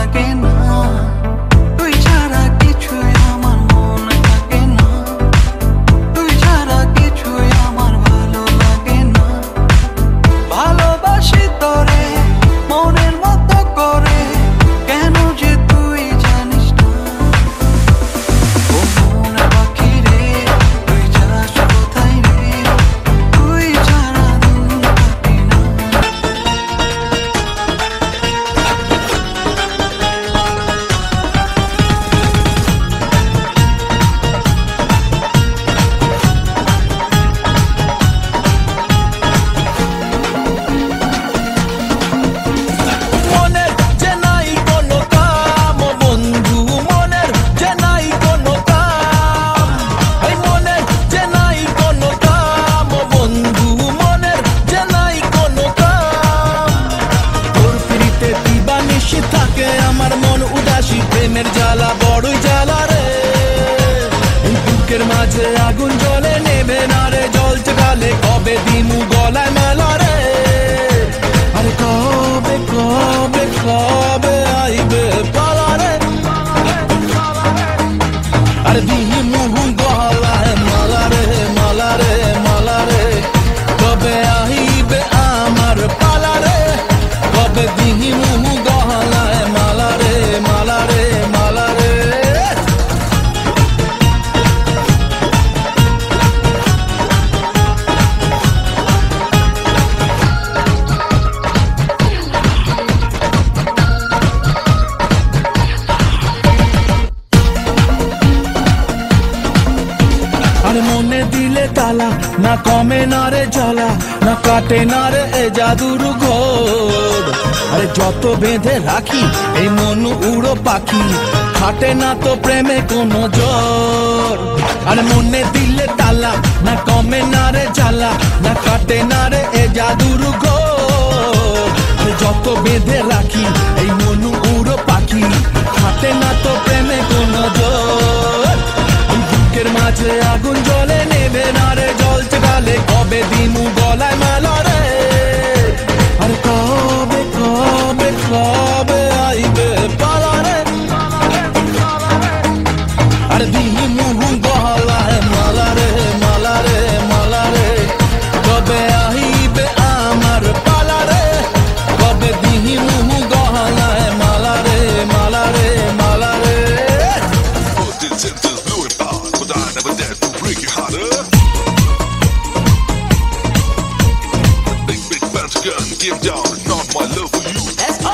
লাগে না তুই ছাড়া কিছুই আমার মন থাকে না তুই ছাড়া কিছুই আমার ভালো লাগে না ভালোবাসি তোরে মনের মতো করে কেন যে তুই জানিস না ও মন পাখি রে তুই যাস কোথায় রে তুই ছাড়া দিন কাটে না মনের যে নাই কোনো কাম ও বন্ধু মনের যে নাই কোনো কাম এই মনের যে নাই কোনো কাম ও বন্ধু মনের যে নাই কোনো কাম তোর পিড়িতে দিবানিশি থাকে আমার মন উদাসী প্রেমের জ্বালা বড়ই জ্বালা রে এই বুকের মাঝে আগুন জ্বলে নেবে না রে জ্বলছে গালে কবে দিমু গলায় মেলা রে আরে কবে কবে কবে আইবে পালা রে আরে দিমু গলায় মালা রে মালা রে মালা রে কবে আইবে আমার পালা রে কবে দিমু গলায় মালা রে মালা রে মালা রে আরে মনে দিলে তালা না কমে না রে জ্বালা না কাটে না রে এ জাদুর ঘোর আরে যত বেঁধে রাখি এই মন উড়ো পাখি খাটে না তো প্রেমে কোনো জোর আরে মনে দিলে তালা না কমে না রে জ্বালা না কাটে না রে এ জাদুর ঘোর আরে যত বেঁধে রাখি এই মন উড়ো পাখি খাটে না তো প্রেমে কোনো জোর বুকের মাঝে আগুন জ্বলে নেবে না রে জ্বলছে গালে কবে দিমু গলায় মেলা রে আর কবে কবে কবে আইবে পালা রে আর দিমু গলায় মালা রে মালা রে মালা রে কবে আইবে আমার পালা রে কবে দিমু গলায় মালা রে মালা রে মালা রে But I never dared to break your heart up. Big bounce gun, give down, not my love for you.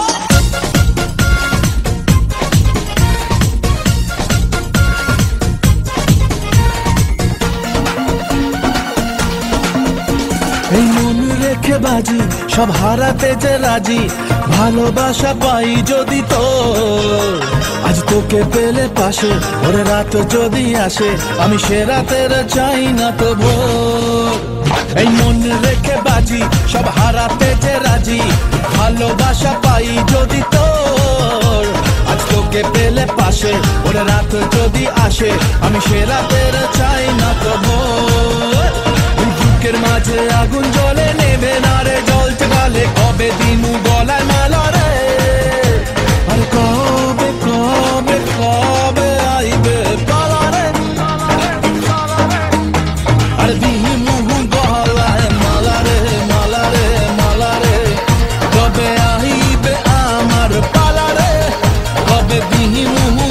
এই মন রেখে বাজি সব হারাতে যে রাজি ভালোবাসা পাই যদি তো আজ তোকে পেলে পাশে ওরে রাত যদি আসে আমি সে রাতের চাই না তো ভোর এই মন রেখে বাজি সব হারাতে যে রাজি ভালোবাসা পাই যদি তোর আজ তোকে পেলে পাশে ওরে রাত যদি আসে আমি সে রাতের চাই না তো ভোর বুকের মাঝে আগুন জ্বলে নেবে না রে জ্বলছে গালে কবে দিমু গলায় মালা রে আর কবে কবে কবে আইবে পালা রে আর দিমু গলায় মালা রে মালা রে মালা রে কবে আইবে আমার পালা রে কবে দিমু